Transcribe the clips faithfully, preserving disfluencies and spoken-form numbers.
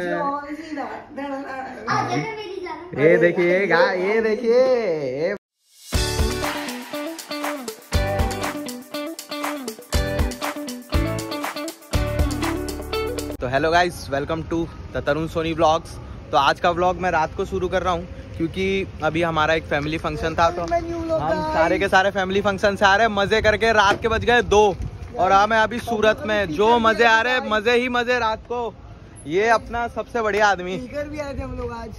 ये देखिए ये देखिए। तो hello guys, welcome to the Tarun Soni vlogs. तो आज का व्लॉग मैं रात को शुरू कर रहा हूँ क्योंकि अभी हमारा एक फैमिली फंक्शन था, तो हम सारे के सारे फैमिली फंक्शन से आ रहे हैं मजे करके। रात के बज गए दो और हम अभी सूरत में, जो मजे आ रहे हैं मजे ही मजे रात को। ये अपना सबसे बढ़िया आदमी भी आए थे हम लोग आज।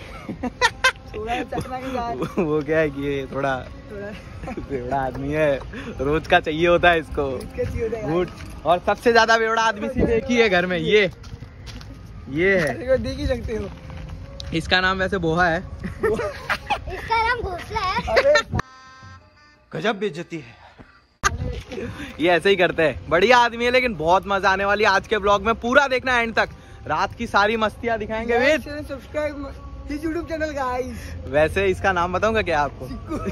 के वो क्या है कि ये थोड़ा बेवड़ा आदमी है, रोज का चाहिए होता है इसको गुड। और सबसे ज्यादा बेवड़ा आदमी सीधे एक ही है घर में, ये ये है, देख ही सकते हो। इसका नाम वैसे बोहा है। इसका नाम घोसला है। गजब बेइज्जती है। ये ऐसे ही करते हैं, बढ़िया आदमी है लेकिन बहुत मजा आने वाली है आज के ब्लॉग में। पूरा देखना एंड तक, रात की सारी मस्तियां दिखाएंगे। With subscribe this YouTube channel guys. वैसे इसका नाम बताऊंगा क्या आपको?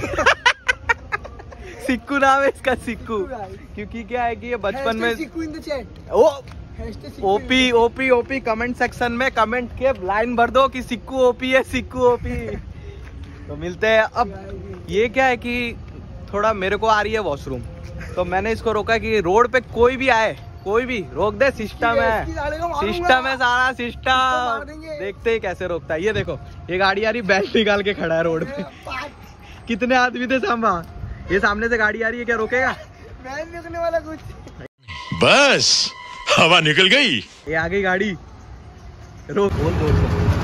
सिक्कू नाम है इसका, सिक्कू। क्योंकि क्या है कि ये बचपन में सिक्कू इन द चैट। ओ OP OP OP comment section में कमेंट के लाइन भर दो कि सिक्कू ओपी है, सिक्कू ओपी। तो मिलते हैं। अब ये क्या है कि थोड़ा मेरे को आ रही है वॉशरूम, तो मैंने इसको रोका कि रोड पे कोई भी आए, कोई भी रोक दे। सिस्टम है, सिस्टम है सारा सिस्टम। देखते ही कैसे रोकता है। ये देखो, ये गाड़ी आ रही, बेल्ट निकाल के खड़ा है रोड पे। कितने आदमी थे सामने, ये सामने से गाड़ी आ रही है, क्या रोकेगा? मैं नहीं रोकने वाला कुछ। बस हवा निकल गई। ये आ गई गाड़ी, रोक। बोल बोल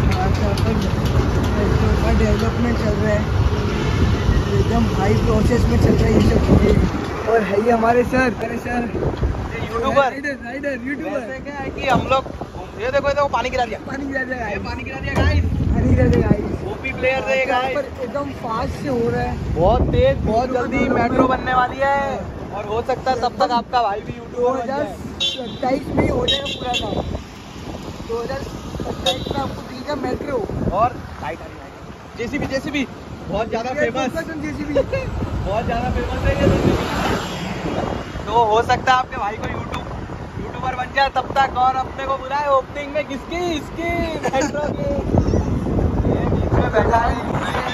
डेवलपमेंट चल रहा है, एकदम हाई प्रोसेस में चल रहा है ये सब। और है ये हमारे सर, अरे सर यूट्यूबर राइडर यूट्यूबर। क्या है कि हम लोग, ये देखो ये देखो पानी गिरा दिया, पानी गिरा दिया गाइस, पानी गिरा दिया गाइस, पानी गिरा दिया गाइस। ओपी प्लेयर से गाइस, एकदम फास्ट से हो रहा है, बहुत तेज, बहुत जल्दी मेट्रो बनने वाली है। और हो सकता है तब तक आपका भाई भी दो हजार सत्ताईस में हो जाएगा पूरा काम। दो हजार सत्ताईस में आपको दिखेगा मेट्रो। और लाइट आ रही है, जेसीबी जेसीबी बहुत ज्यादा फेमस, जेसीबी बहुत ज्यादा फेमस है ये। तो हो सकता है आपके भाई को यूट्यूब यूट्यूबर बन जाए तब तक। और अपने को बुलाए ओपनिंग में, किसकी? इसकी मेट्रो की। ये बीच में बैठा है,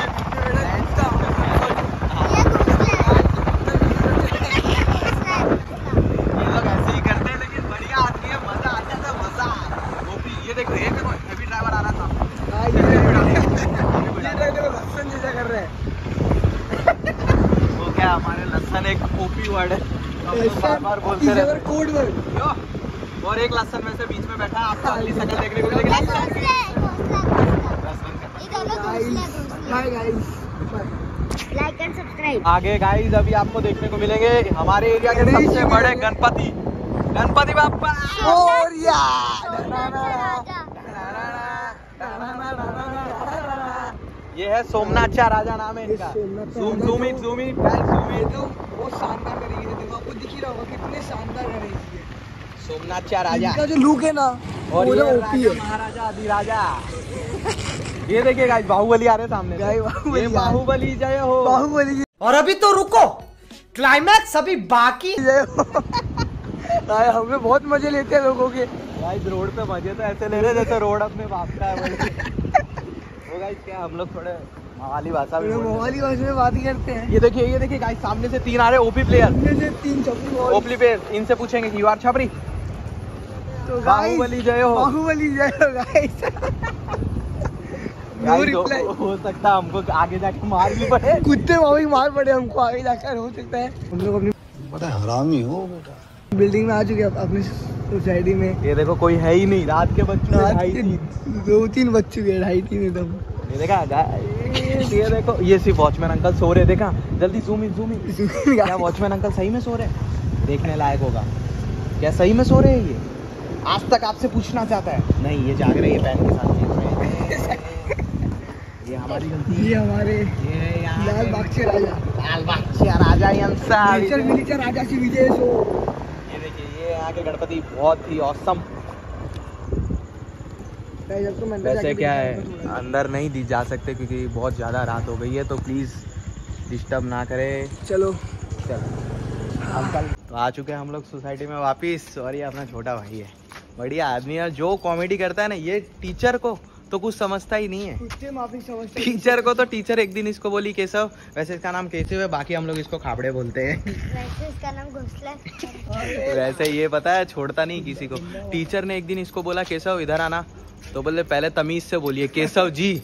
हमारे लसन एक ओपी वर्ड है, बार बार बोलते रहते हैं कोड वर्ड। और एक लसन में से बीच में बैठा है, आपको अगली शक्ल देखने को मिलेगी। Like and subscribe. आगे गाइस अभी आपको देखने को मिलेंगे हमारे एरिया के सबसे बड़े गणपति, गणपति बाप्पा। ये है सोमनाथ राजा, नाम है इनका। Zoom zoom in zoom in zoom in. बहुत शानदार करेगी, देखो आपको दिख ही रहा होगा कितने शानदार करेगी सोमनाथ राजा। इनका जो लुक है ना, और वो ये ओपी है। महाराजा अधिराजा। ये देखिए गाइस, बाहुबली आ रहे सामने। बाहुबली बाहुबली जय हो, बाहुबली। और अभी तो रुको, क्लाइमैक्स अभी बाकी। हमें बहुत मजे लेते हैं लोगों के। गाइस रोड पे मजे तो ऐसे ले रहे जैसे रोड अपने बाप का है। वो गाइस क्या हम लोग थोड़े मवाली भाषा में मवाली भाषा में बात करते हैं। ये देखिए ये देखिए गाइस, सामने से तीन आ रहे ओपी प्लेयर, से तीन छपरी ओपी प्लेयर। इनसे पूछेंगे कि यू आर छपरी। तो बाहुबली जय हो, बाहुबली जय हो गाइस। हो, हो सकता है हमको आगे जाके मार भी पड़े, कुत्ते वही मार पड़े हमको आगे जाकर, हो सकता है। हम लोग अपनी बड़ा हरामी हो बेटा। बिल्डिंग में आ चुके हैं अपनी सोसाइटी में। ये देखो कोई है ही नहीं, रात के बच्चे ढाई तीन, दो तीन बज चुके हैं, ढाई तीन एकदम। ये देखा ये देखो, ये सिर्फ वॉचमैन अंकल सो रहे। देखा जल्दी जूम इन जूम इन। क्या वॉचमैन अंकल सही में सो रहे? देखने लायक होगा, क्या सही में सो रहे हैं ये? आज तक आपसे पूछना चाहता है। नहीं, ये जाग रही है पैन के साथ। ये हमारी गलती, ये हमारे ये लाल बाग से राजा, लाल बाग से राजा मिलीचा राजा से विजय सो। ये देखिए, ये यहाँ के गणपति बहुत ही औसम। वैसे क्या है, अंदर नहीं दी जा सकते क्योंकि बहुत ज़्यादा रात हो गई है, तो प्लीज़ डिस्टर्ब ना करे। चलो चलो अंकल। तो आ चुके हैं हम लोग सोसाइटी में वापिस, और ये अपना छोटा भाई है। बढ़िया आदमी है। जो कॉमेडी करता है ना ये टीचर को तो कुछ समझता ही नहीं है। कुत्ते माफी समझते हैं। टीचर को तो टीचर एक दिन इसको बोली केशव, वैसे इसका नाम केशव है, बाकी हम लोग इसको खाबड़े बोलते हैं। वैसे इसका नाम घोसला है। वैसे ये पता है छोड़ता नहीं किसी को। टीचर ने एक दिन इसको बोला केशव इधर आना, तो बोले पहले तमीज से बोलिए केशव जी।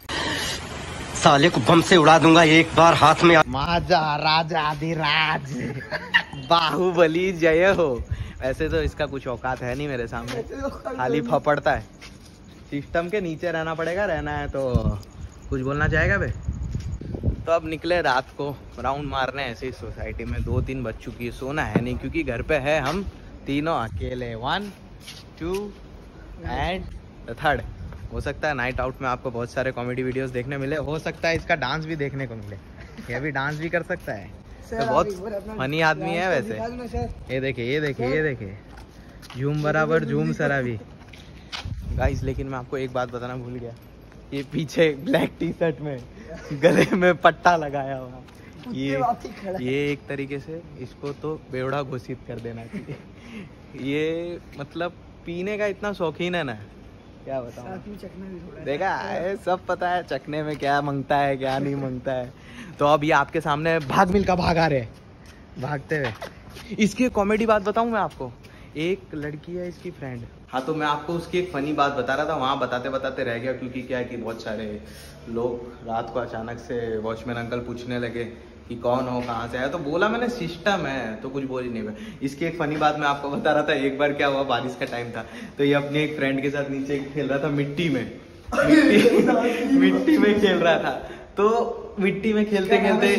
साले को बम से उड़ा दूंगा एक बार हाथ में। माजा राजा अधिराज बाहुबली जय हो। वैसे तो इसका कुछ औकात है नहीं मेरे सामने, खाली फपड़ता है। सिस्टम के नीचे रहना पड़ेगा, रहना है तो कुछ बोलना चाहेगा बे। तो अब निकले रात को राउंड मारने ऐसे ही सोसाइटी में। दो तीन बज चुकी है, सोना है नहीं क्योंकि घर पे है हम तीनों अकेले। One two and third. हो सकता है नाइट आउट में आपको बहुत सारे कॉमेडी वीडियोस देखने मिले, हो सकता है इसका डांस भी देखने को मिले। ये भी डांस भी कर सकता है, तो बहुत फनी आदमी है वैसे। ये देखिए ये देखिए ये देखिए झूम बराबर झूम सरा भी गाइस। लेकिन मैं आपको एक बात बताना भूल गया, ये पीछे ब्लैक टी शर्ट में गले में पट्टा लगाया हुआ, ये ये एक तरीके से इसको तो बेवड़ा घोषित कर देना चाहिए। ये मतलब पीने का इतना शौकीन है ना, क्या बताऊं। देखा है, सब पता है चखने में क्या मांगता है क्या नहीं मांगता है। तो अब ये आपके सामने भाग मिल का भाग आ रहे भागते हुए। इसकी कॉमेडी बात बताऊं मैं आपको। एक लड़की है इसकी फ्रेंड। हाँ तो मैं आपको उसकी एक फनी बात बता रहा था, वहाँ बताते बताते रह गया क्योंकि क्या है कि बहुत सारे लोग रात को अचानक से वॉचमैन अंकल पूछने लगे कि कौन हो कहाँ से आया, तो बोला मैंने सिस्टम है, तो कुछ बोल ही नहीं पाया। इसकी एक फनी बात मैं आपको बता रहा था। एक बार क्या हुआ, बारिश का टाइम था तो ये अपने एक फ्रेंड के साथ नीचे खेल रहा था मिट्टी में मिट्टी, मिट्टी में खेल रहा था। तो मिट्टी में खेलते खेलते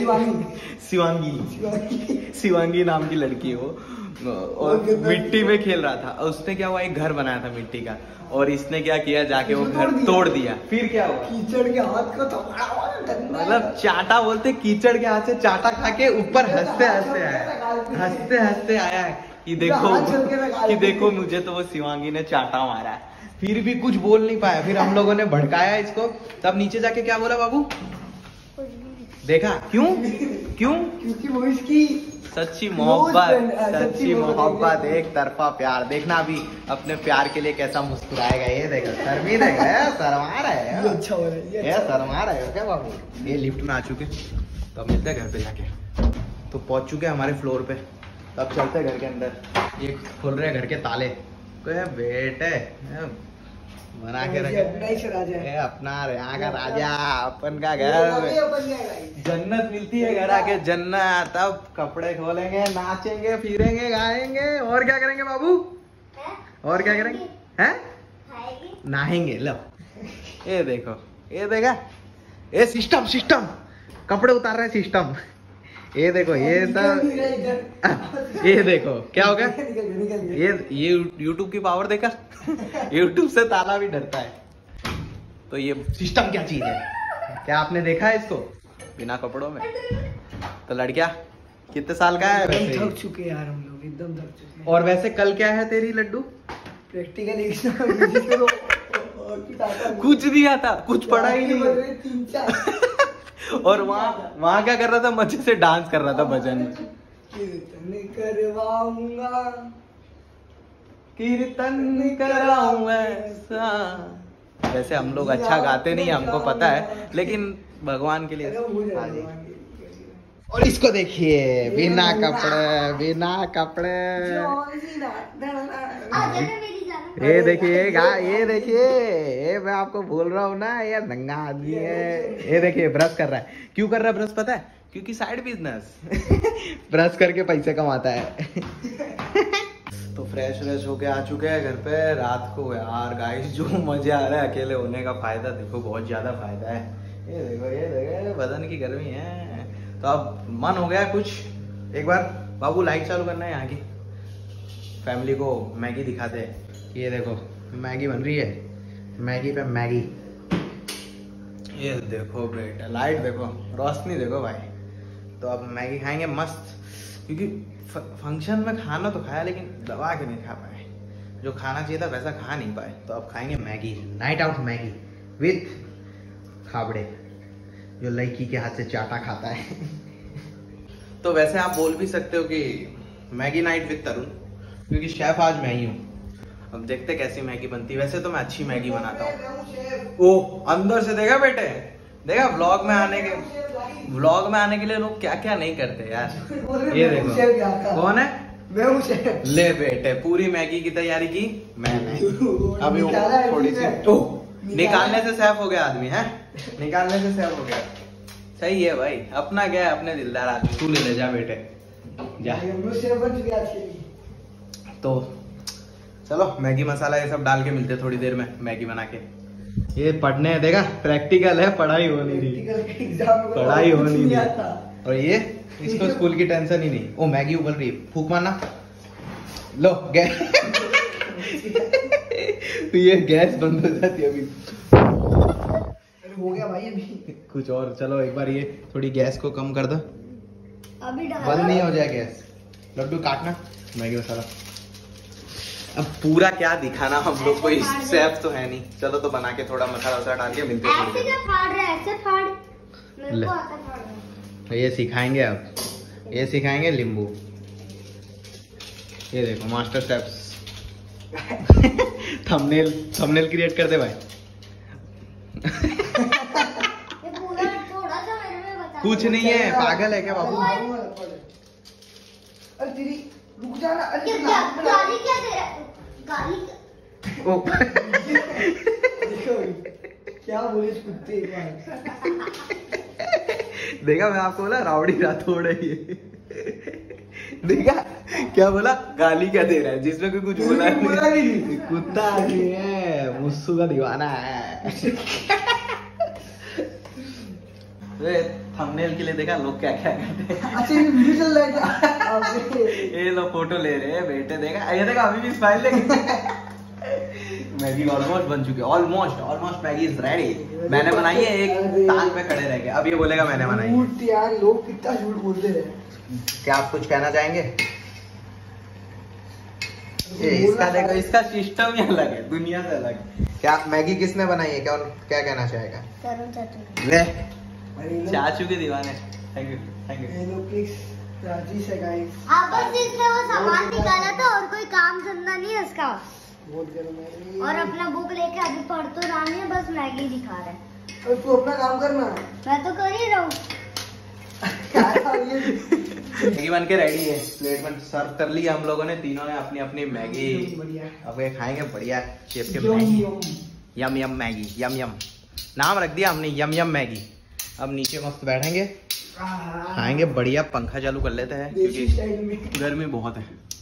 शिवांगी शिवांगी नाम की लड़की है वो, और मिट्टी में खेल रहा था। और उसने क्या हुआ, एक घर बनाया था मिट्टी का, और इसने क्या किया, जाके वो घर तोड़ दिया। फिर क्या हुआ, कीचड़ के हाथ को तो मतलब चाटा बोलते, कीचड़ के हाथ से चाटा खा के ऊपर हंसते हंसते आया हंसते हंसते आया है कि देखो कि देखो मुझे तो वो शिवांगी ने चाटा मारा है। फिर भी कुछ बोल नहीं पाया। फिर हम लोगों ने भड़काया इसको, तब नीचे जाके क्या बोला बाबू, देखा क्यों क्यों क्योंकि वो इसकी सच्ची मोहब्बत, सच्ची मोहब्बत, एक तरफा प्यार। देखना अभी अपने प्यार के लिए कैसा मुस्कुराएगा। ये देखो शर्मी रहेगा, शर्मा रहे हो, अच्छा हो रहा है ये शर्मा रहे हो क्या बाबू। ये लिफ्ट में आ चुके, तो अब मिलते हैं घर पे जाके। तो पहुंच चुके हमारे फ्लोर पे, तब चलते घर के अंदर। ये खोल रहे घर के ताले, बेटे बना के रखे अपना यहाँ का राजा, अपन का घर, जन्नत मिलती है घर आके, जन्नत। तब कपड़े खोलेंगे, नाचेंगे, फिरेंगे, गाएंगे, और क्या करेंगे बाबू, और क्या करेंगे, हैं नहाएंगे। लो ये देखो, ये देखा, ये सिस्टम सिस्टम कपड़े उतार रहे सिस्टम। ये देखो ये सब, ये देखो क्या हो गया, ये ये यूट्यूब की पावर देखा। यूट्यूब से ताला भी डरता है। तो ये सिस्टम क्या चीज है, क्या आपने देखा है इसको बिना कपड़ों में। तो लड़कियां कितने साल का है वैसे, थक चुके यार हम लोग, एकदम थक चुके। और वैसे कल क्या है तेरी लड्डू, प्रैक्टिकल कुछ नहीं आता, कुछ पढ़ा ही नहीं। तीन चार और वहाँ वहाँ क्या कर रहा था, मजे से डांस कर रहा था भजन में। कीर्तन करवाऊंगा, कीर्तन कराऊं ऐसा। वैसे हम लोग अच्छा गाते नहीं, हमको पता है, लेकिन भगवान के लिए। और इसको देखिए बिना कपड़े, बिना कपड़े। ये देखिए ये देखिए, ये मैं आपको बोल रहा हूँ ना, ये नंगा आदमी है। ये देखिए ब्रश कर रहा है। क्यों कर रहा है ब्रश पता है, क्योंकि साइड बिजनेस ब्रश करके पैसे कमाता है। तो फ्रेश व्रेश होके आ चुके हैं घर पे रात को। यार गाइस जो मजे आ रहा है अकेले होने का, फायदा देखो बहुत ज्यादा फायदा है। ये देखो ये देखो बदन की गर्मी है। तो अब मन हो गया कुछ, एक बार बाबू लाइट चालू करना है यहाँ की, फैमिली को मैगी दिखाते हैं। ये देखो मैगी बन रही है, मैगी पे मैगी। ये देखो बेटा लाइट देखो, रोशनी देखो भाई। तो अब मैगी खाएंगे मस्त, क्योंकि फंक्शन में खाना तो खाया लेकिन दबा के नहीं खा पाए, जो खाना चाहिए था वैसा खा नहीं पाए। तो अब खाएंगे Maggi, night out Maggi with खाबड़े, जो लड़की के हाथ से चाटा खाता है। तो वैसे आप बोल भी सकते हो कि मैगी नाइट विथ तरुण, क्योंकि शेफ आज मैं ही हूँ। अब देखते कैसी मैगी बनती है। वैसे तो मैं अच्छी मैगी बनाता हूँ। ओ अंदर से देखा बेटे, देखा व्लॉग में आने के व्लॉग में आने के लिए लोग क्या क्या नहीं करते यार। ये देखो कौन है, मैं हूँ शेफ। ले बेटे पूरी मैगी की तैयारी की मैंने। अभी वो थोड़ी सी ओ निकालने से सेफ हो गया आदमी है, निकालने से सेफ हो गया। सही है भाई, अपना क्या है, अपने दिलदार आदमी। तू ले ले जा बेटे जा। तो चलो मैगी मसाला ये सब डाल के मिलते थोड़ी देर में मैगी बना के। ये पढ़ने देखा प्रैक्टिकल है, पढ़ाई हो नहीं रही, पढ़ाई हो नहीं रही। और ये इसको स्कूल की टेंशन ही नहीं। ओ मैगी उबल रही है, फूक मारना। लो गैस ये गैस बंद हो जाती है अभी। हो गया भाई अभी कुछ और। चलो एक बार ये थोड़ी गैस को कम कर दो, अभी डाला बंद नहीं हो जाए गैस। लड्डू काटना मैगी मसाला। अब पूरा क्या दिखाना हम लोग को, सेफ तो है नहीं। चलो तो बना के थोड़ा मसाला वसाला डाल के मिलते हैं। ऐसे क्या फाड़ रहा है, ऐसे फाड़, मेरे को आता फाड़ना। ये सिखाएंगे अब, ये सिखाएंगे लींबू। ये देखो master chefs thumbnail thumbnail create कर दे भाई। ये पूरा थोड़ा सा मेरे में बता। कुछ नहीं है, पागल है क्या बाबू। अरे तेरी रुक जा ना। अरे क्या क्या गाली क्या दे रहा है, गाली ओ देखो क्या बोले इस कुत्ते एक बार। देखा मैं आपको बोला रावड़ी राठौड़ है ये। देखा क्या बोला, गाली क्या दे रहा है, जिसमें कोई कुछ बोला नहीं। कुत्ता आदमी है, मुस्सू का दीवाना है। थंबनेल के लिए देखा लोग क्या क्या करते हैं। अच्छा ये वीडियो चल रहा है क्या? ये लोग फोटो ले रहे हैं बेटे, देखा ये देखा अभी भी स्माइल लेके। मैगी ऑलमोस्ट बन चुकी है, almost almost Maggi is ready. मैंने बनाई है एक ताल पे खड़े रह के। अब ये बोलेगा मैंने बनाई है। झूठ यार, लोग कितना झूठ बोलते हैं। क्या आप कुछ कहना चाहेंगे? ये इसका देखो, इसका सिस्टम ही अलग है, दुनिया से अलग। क्या मैगी किसने बनाई है, क्या क्या कहना चाहेगा? तरुण चाचू। ले अरे लोग- चाचू के दीवाने। Thank you thank you. ये लोग की राजी से गाइस आप बस इसने वो सामान निकाला था और कोई काम धंधा नहीं है उसका, बहुत गर्म है। और अपना बुक लेके अभी पढ़ तो रहा नहीं है, बस मैगी दिखा रहा है। अरे तू अपना काम करना। मैं तो कर ही रहा हूँ। मैगी बन के रेडी है, प्लेट में सर्व कर लिया हम लोगों ने, तीनों ने अपनी अपनी मैगी। बढ़िया। अब ये खाएंगे बढ़िया शेफ के यम, मैगी। यम। यम यम मैगी, यम यम नाम रख दिया हमने, यम यम मैगी। अब नीचे मस्त बैठेंगे, खाएंगे बढ़िया। पंखा चालू कर लेते हैं देसी स्टाइल में। क्योंकि गर्मी बहुत है।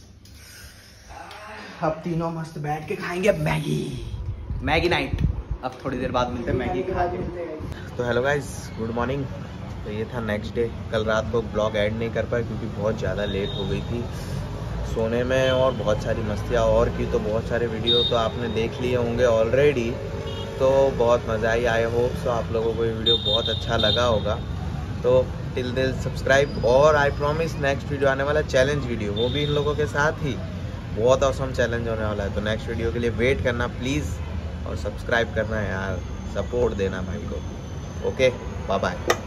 अब तीनों मस्त बैठ के खाएंगे मैगी, मैगी नाइट। अब थोड़ी देर बाद मिलते हैं मैगी खा के। तो हेलो गाइस, गुड मॉर्निंग। तो ये था नेक्स्ट डे। कल रात को ब्लॉग ऐड नहीं कर पाए क्योंकि बहुत ज़्यादा लेट हो गई थी सोने में, और बहुत सारी मस्तियाँ और की। तो बहुत सारे वीडियो तो आपने देख लिए होंगे ऑलरेडी, तो बहुत मज़ा आई। आई होप सो आप लोगों को ये वीडियो बहुत अच्छा लगा होगा। तो टिल दिल सब्सक्राइब, और आई प्रॉमिस नेक्स्ट वीडियो आने वाला चैलेंज वीडियो, वो भी इन लोगों के साथ ही बहुत ऑसम चैलेंज होने वाला है। तो नेक्स्ट वीडियो के लिए वेट करना प्लीज़, और सब्सक्राइब करना यार, सपोर्ट देना भाई को। Okay bye bye.